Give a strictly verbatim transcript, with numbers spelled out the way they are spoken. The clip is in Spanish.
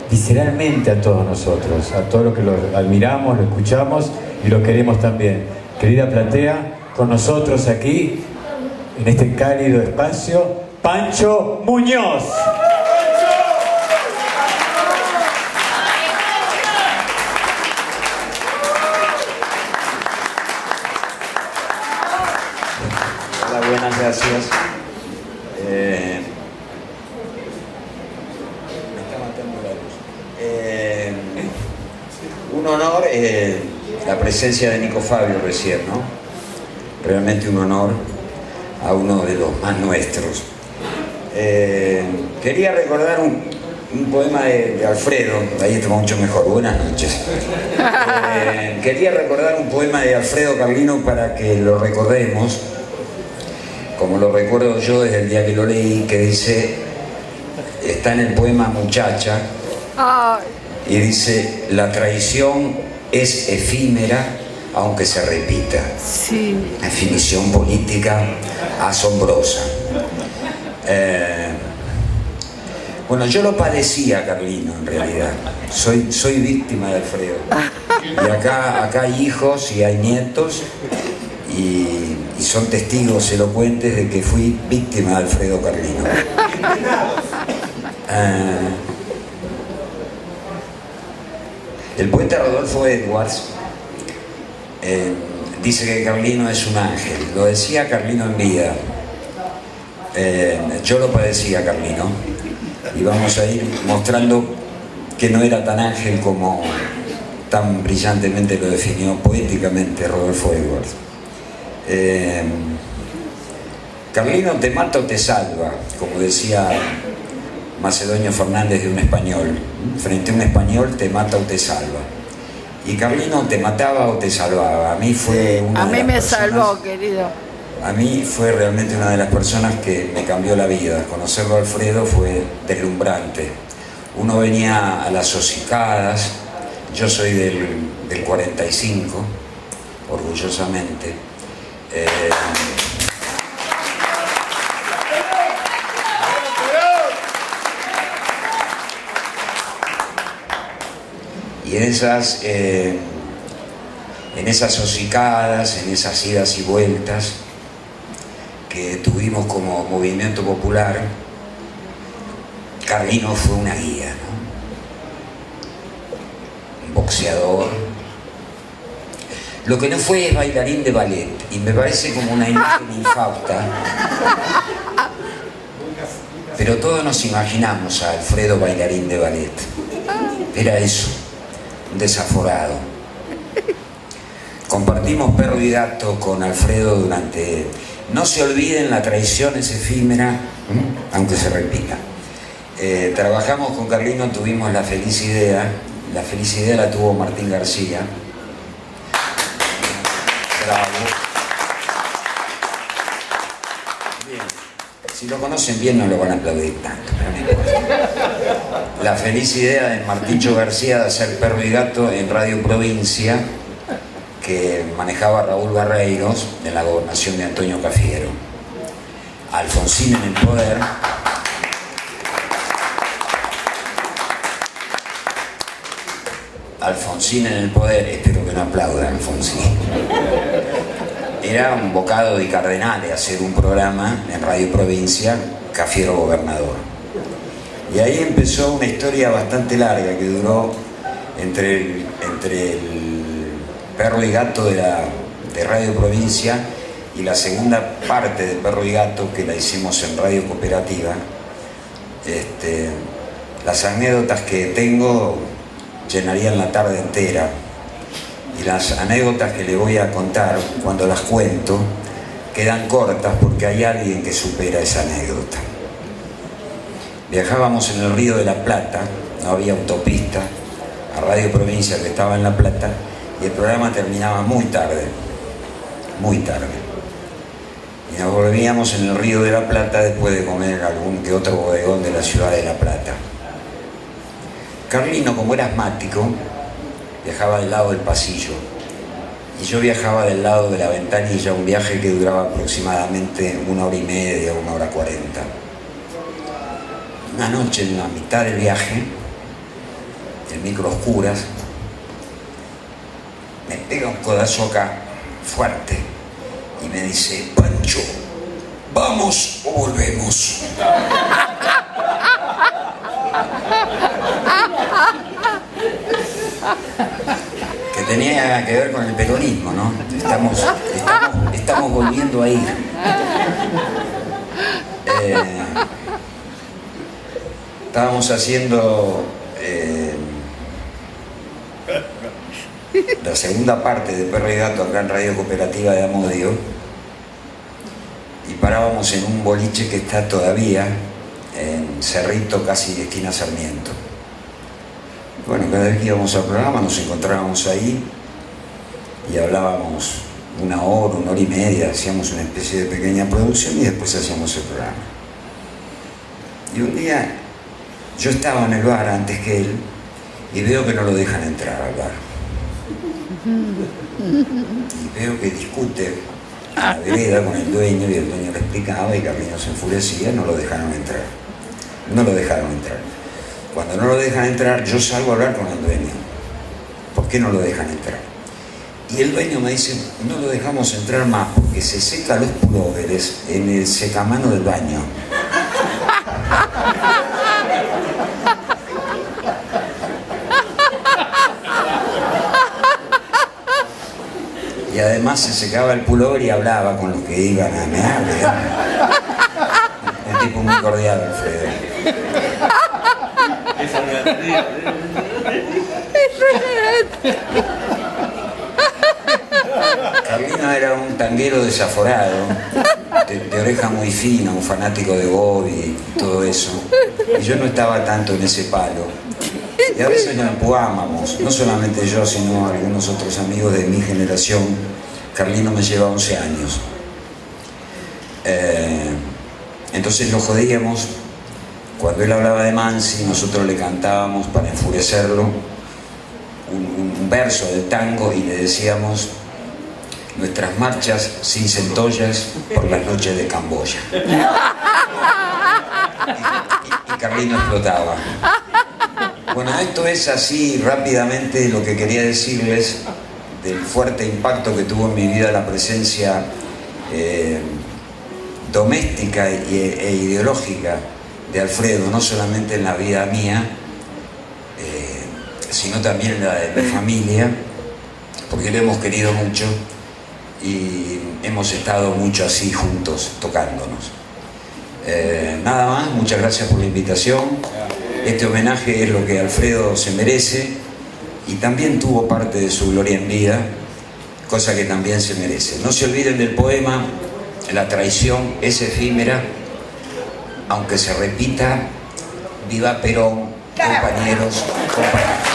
visceralmente a todos nosotros, a todos los que lo admiramos, lo escuchamos y lo queremos también. Querida platea, con nosotros aquí, en este cálido espacio, Pancho Muñoz. Hola, buenas, gracias. Eh, me está matando la luz. Eh, un honor eh, la presencia de Nico Fabio recién, ¿no? Realmente un honor a uno de los más nuestros. Eh, quería recordar un, un poema de, de Alfredo, ahí está mucho mejor, buenas noches. Eh, quería recordar un poema de Alfredo Carlino para que lo recordemos, como lo recuerdo yo desde el día que lo leí, que dice, está en el poema Muchacha, y dice, la traición es efímera aunque se repita. Sí. Definición política asombrosa. Eh, bueno, yo lo padecía, Carlino, en realidad. Soy, soy víctima de Alfredo. Y acá, acá hay hijos y hay nietos y, y son testigos elocuentes de que fui víctima de Alfredo Carlino. Eh, el poeta Rodolfo Edwards Eh, dice que Carlino es un ángel. Lo decía Carlino en vida. Eh, yo lo padecía, Carlino. Y vamos a ir mostrando que no era tan ángel como tan brillantemente lo definió poéticamente Rodolfo Edwards. Eh, Carlino te mata o te salva, como decía Macedonio Fernández de un español. Frente a un español te mata o te salva. Y Carlino te mataba o te salvaba. A mí fue una A mí de las me personas, salvó, querido. A mí fue realmente una de las personas que me cambió la vida. Conocerlo a Alfredo fue deslumbrante. Uno venía a las hocicadas, yo soy del, del cuarenta y cinco, orgullosamente. Eh, Y en esas, eh, en esas hocicadas, en esas idas y vueltas que tuvimos como movimiento popular, Carlino fue una guía, ¿no? Un boxeador. Lo que no fue es bailarín de ballet, y me parece como una imagen infausta. Pero todos nos imaginamos a Alfredo bailarín de ballet. Era eso. Desaforado. Compartimos perro y gato con Alfredo durante... No se olviden, la traición es efímera, aunque se repita. Eh, trabajamos con Carlino, tuvimos la feliz idea, la feliz idea la tuvo Martín García. Bravo. Bien. Si lo conocen bien no lo van a aplaudir tanto, pero no importa. La feliz idea de Marticho García de hacer Perro y Gato en Radio Provincia, que manejaba Raúl Barreiros, de la gobernación de Antonio Cafiero. Alfonsín en el poder. Alfonsín en el poder, espero que no aplaudan, Alfonsín. Era un bocado de cardenales hacer un programa en Radio Provincia, Cafiero gobernador. Y ahí empezó una historia bastante larga que duró entre el, entre el Perro y Gato de, la, de Radio Provincia y la segunda parte de Perro y Gato, que la hicimos en Radio Cooperativa. Este, las anécdotas que tengo llenarían la tarde entera, y las anécdotas que le voy a contar, cuando las cuento, quedan cortas porque hay alguien que supera esa anécdota. Viajábamos en el Río de la Plata, no había autopista, a Radio Provincia, que estaba en La Plata, y el programa terminaba muy tarde, muy tarde. Y nos volvíamos en el Río de la Plata después de comer algún que otro bodegón de la ciudad de La Plata. Carlino, como era asmático, viajaba del lado del pasillo, y yo viajaba del lado de la ventanilla, un viaje que duraba aproximadamente una hora y media, una hora cuarenta. Una noche, en la mitad del viaje, el micro oscuras, me pega un codazo acá fuerte y me dice: Pancho, ¿vamos o volvemos? Que tenía que ver con el peronismo, ¿no? Estamos, estamos, estamos volviendo a ir. Eh, estábamos haciendo eh, la segunda parte de Perro y Gato acá en Radio Cooperativa de Amodio, y parábamos en un boliche que está todavía en Cerrito, casi de esquina Sarmiento. Bueno, cada vez que íbamos al programa nos encontrábamos ahí y hablábamos una hora, una hora y media, hacíamos una especie de pequeña producción y después hacíamos el programa. Y un día yo estaba en el bar antes que él y veo que no lo dejan entrar al bar. Y veo que discute a la vereda con el dueño y el dueño le explicaba y Carlino se enfurecía, no lo dejaron entrar. No lo dejaron entrar. Cuando no lo dejan entrar, yo salgo a hablar con el dueño. ¿Por qué no lo dejan entrar? Y el dueño me dice: no lo dejamos entrar más porque se seca los pulóveres en el secamano del baño. Y además se secaba el pullover y hablaba con los que iban a mear. El tipo muy cordial, Alfredo. Carlino era un tanguero desaforado, de, de oreja muy fina, un fanático de Bobby y todo eso. Y yo no estaba tanto en ese palo. Y a veces nos empujábamos, no solamente yo, sino algunos otros amigos de mi generación. Carlino me lleva once años. Eh, entonces lo jodíamos. Cuando él hablaba de Mansi, nosotros le cantábamos para enfurecerlo un, un verso del tango y le decíamos: nuestras marchas sin centollas por las noches de Camboya. Y, y, y Carlino explotaba. Bueno, esto es así rápidamente lo que quería decirles del fuerte impacto que tuvo en mi vida la presencia eh, doméstica e, e ideológica de Alfredo, no solamente en la vida mía, eh, sino también en la de mi familia, porque lo hemos querido mucho y hemos estado mucho así juntos, tocándonos. Eh, nada más, muchas gracias por la invitación. Este homenaje es lo que Alfredo se merece y también tuvo parte de su gloria en vida, cosa que también se merece. No se olviden del poema: la traición es efímera, aunque se repita, viva Perón, compañeros, compañeros.